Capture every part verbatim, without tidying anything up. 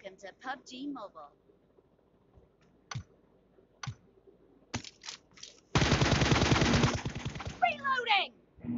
Welcome to P U B G Mobile. Reloading!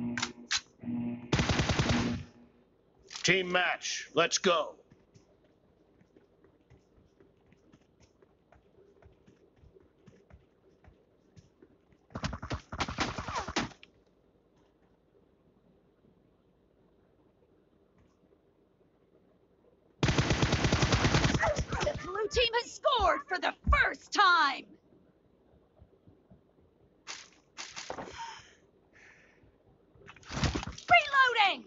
Team match, let's go. The blue team has scored for the first time! Reloading!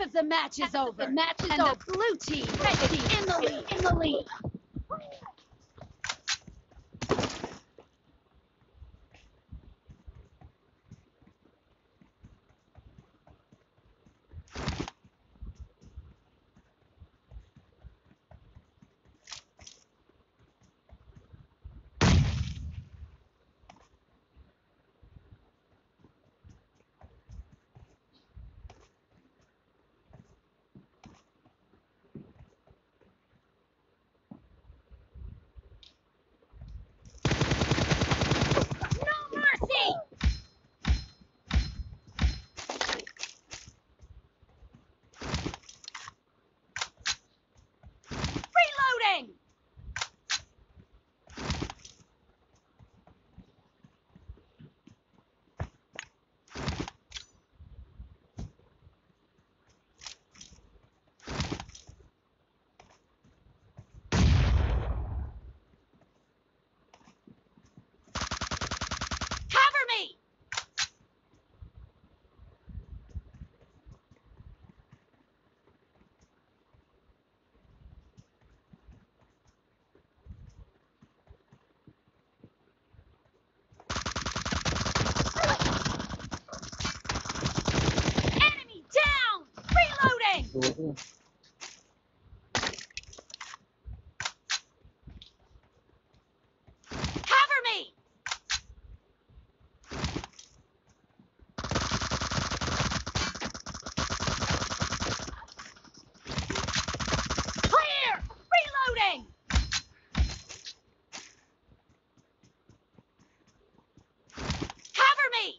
of the match is Half over. of the match is and over. the blue team Red is team in the is lead. in the lead. No mercy! Reloading! Cover me! Enemy down! Reloading! Cover me! Clear! Reloading! Cover me!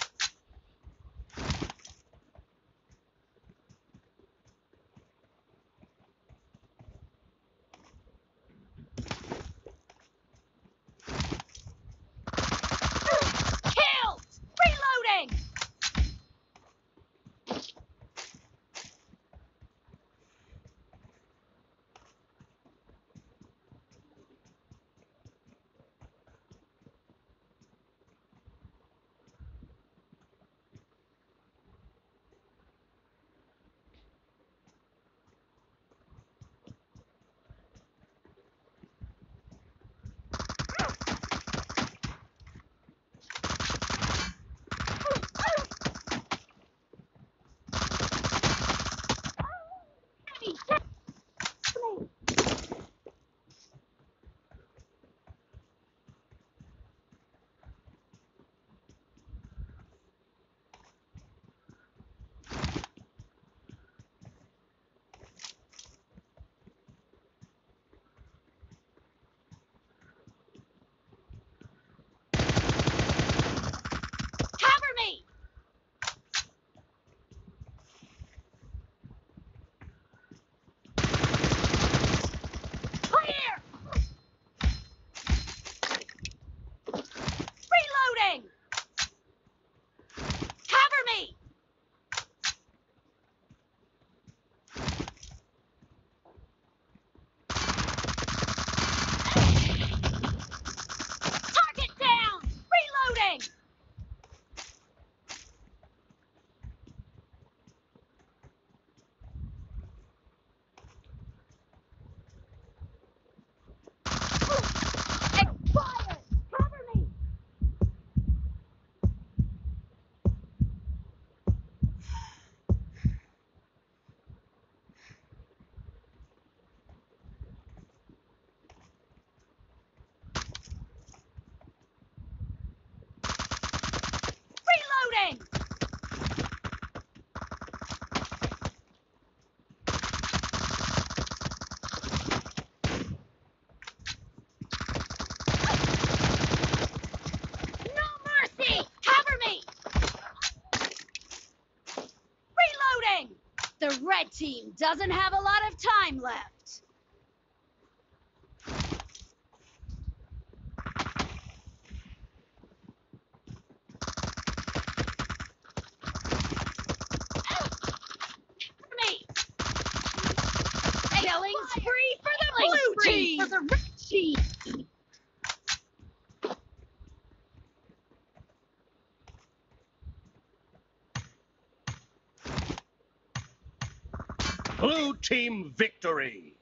Killed! Reloading! Enemy down! Cover me! Clear! Reloading! Cover me! Target down! Reloading! Expired! Cover me! Reloading! No mercy! Cover me! Reloading! The red team doesn't have a lot of time left. Cover me! Killing spree for the Killing blue spree team! for the red team. Blue team victory.